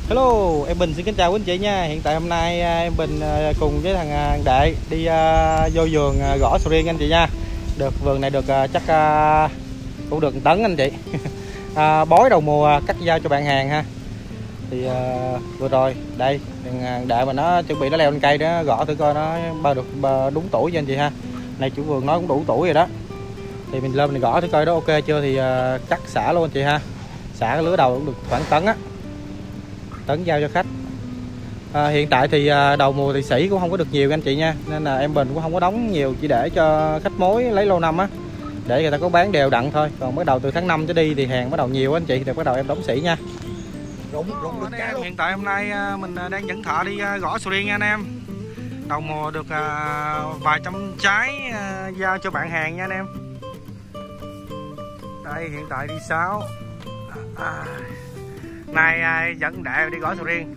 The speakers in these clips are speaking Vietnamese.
Hello, em Bình xin kính chào quý anh chị nha. Hiện tại hôm nay em Bình cùng với thằng Đệ đi vô vườn gõ sầu riêng anh chị nha. Được vườn này được chắc cũng được 1 tấn anh chị. Bói đầu mùa cắt giao cho bạn hàng ha. Thì vừa rồi đây thằng Đệ mà nó chuẩn bị nó leo lên cây đó, gõ thử coi nó đúng tuổi cho anh chị ha. Này chủ vườn nói cũng đủ tuổi rồi đó. Thì mình lên mình gõ thử coi đó ok chưa thì cắt xả luôn anh chị ha. Xả cái lứa đầu cũng được khoảng tấn á. Tấn giao cho khách. Hiện tại thì đầu mùa thì sỉ cũng không có được nhiều anh chị nha, nên là em Bình cũng không có đóng nhiều, chỉ để cho khách mối lấy lâu năm á, để người ta có bán đều đặn thôi. Còn bắt đầu từ tháng 5 trở đi thì hàng bắt đầu nhiều anh chị, thì bắt đầu em đóng sỉ nha. Hiện tại hôm nay mình đang dẫn thợ đi gõ sầu riêng nha anh em. Đầu mùa được vài trăm trái giao cho bạn hàng nha anh em. Đây hiện tại đi 6 nay dẫn Đệ đi gõ sầu riêng.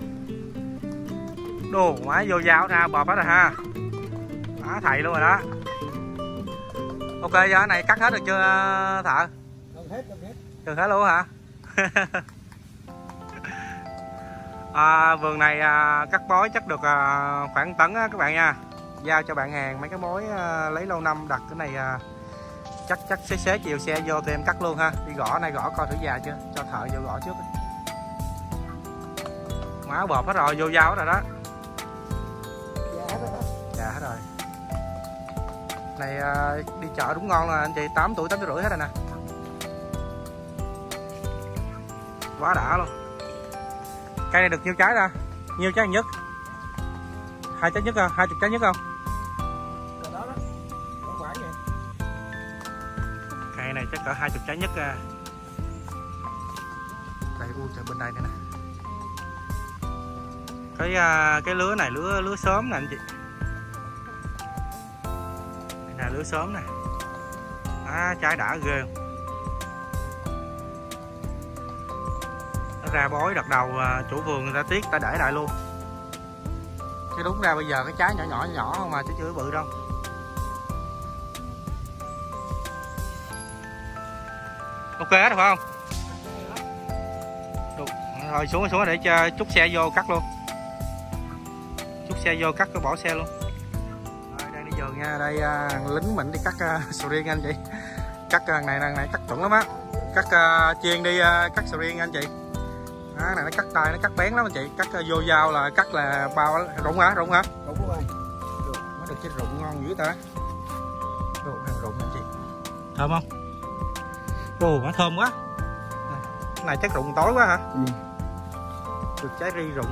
Đồ má vô dao ra bọt hết rồi ha. Má thầy luôn rồi đó. Ok giờ cái này cắt hết được chưa thợ? Gần hết luôn hả? Vườn này cắt bói chắc được khoảng tấn á các bạn nha. Giao cho bạn hàng mấy cái mối lấy lâu năm đặt cái này chắc xế chiều xe vô thì em cắt luôn ha. Đi gõ này gõ coi thử già chưa, cho thợ vô gõ trước. Má bọt hết rồi, vô dao hết rồi đó. Dạ hết rồi. Này đi chợ đúng ngon rồi anh chị, 8 tuổi 8 tuổi rưỡi hết rồi nè. Quá đã luôn. Cây này được nhiêu trái ra? Nhiêu trái nhất? 2 trái nhất không? 20 trái nhất không? Cây này chắc cỡ 20 trái nhất ra. Đây trời bên đây nữa nè. Cái lứa này lứa sớm nè anh chị. Đây là lứa sớm nè. Trái đã ghê. Nó ra bói đợt đầu chủ vườn người ta tiếc ta để lại luôn. Chứ đúng ra bây giờ cái trái nhỏ không mà chứ chưa bự đâu. Ok hết rồi phải không? Được. Rồi xuống để cho chút xe vô cắt luôn. Chút xe vô cắt cái bỏ xe luôn. Rồi, đang đi vườn nha. Đây lính mình đi cắt sầu riêng anh chị. Cắt này cắt chuẩn lắm á. Cắt chiên đi cắt sầu riêng anh chị. Này nó cắt tay nó cắt bén lắm anh chị. Cắt vô dao là cắt là bao rụng hả? Rụng rồi. Nó được cái rụng ngon dữ ta. Rụng anh chị. Thơm không? Ồ, nó thơm quá. Cái này chắc rụng tối quá hả? Ừ. Được trái ri rụng.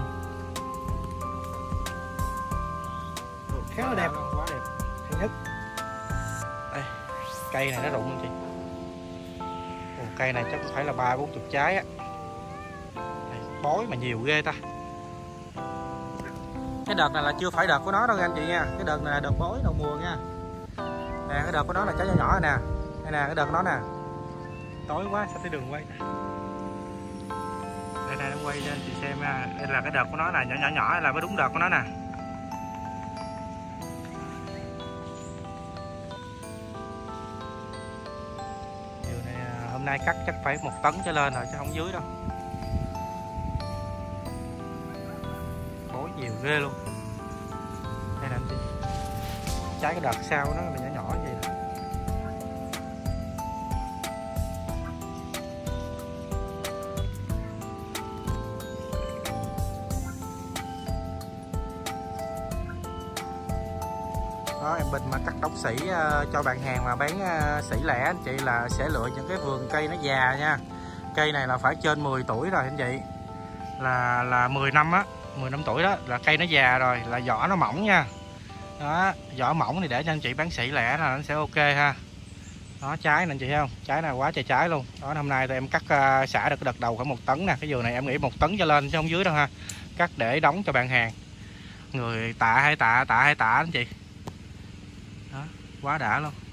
Khéo đẹp, quá đẹp. Hay nhất. Đây, cây này nó rụng anh chị. Ồ, cây này chắc phải là 30-40 trái á. Đây, bói mà nhiều ghê ta. Cái đợt này là chưa phải đợt của nó đâu anh chị nha. Cái đợt này là đợt bói đầu mùa nha. Nè, cái đợt của nó là trái nhỏ nè. Đây nè, cái đợt của nó nè. Tối quá sao tới đường quay. Đây nó quay cho anh chị xem ha. Đây là cái đợt của nó nè, nhỏ là mới đúng đợt của nó nè. Điều này hôm nay cắt chắc phải 1 tấn trở lên rồi chứ không dưới đâu. Bối nhiều ghê luôn. Đây nè anh chị. Trái cái đợt sau nó là nhỏ như vậy nè. Đó, em Bình mà cắt đóng sỉ cho bạn hàng mà bán sỉ lẻ anh chị là sẽ lựa những cái vườn cây nó già nha. Cây này là phải trên 10 tuổi rồi anh chị. Là 10 năm á, 10 năm tuổi đó là cây nó già rồi, là vỏ nó mỏng nha. Đó, vỏ mỏng thì để cho anh chị bán sỉ lẻ là nó sẽ ok ha. Đó, trái nè anh chị thấy không? Trái này quá trời trái luôn. Đó, hôm nay tụi em cắt xả được cái đợt đầu khoảng 1 tấn nè. Cái vườn này em nghĩ 1 tấn trở lên chứ không dưới đâu ha. Cắt để đóng cho bạn hàng. Người tạ hai tạ anh chị. Đó, quá đã luôn.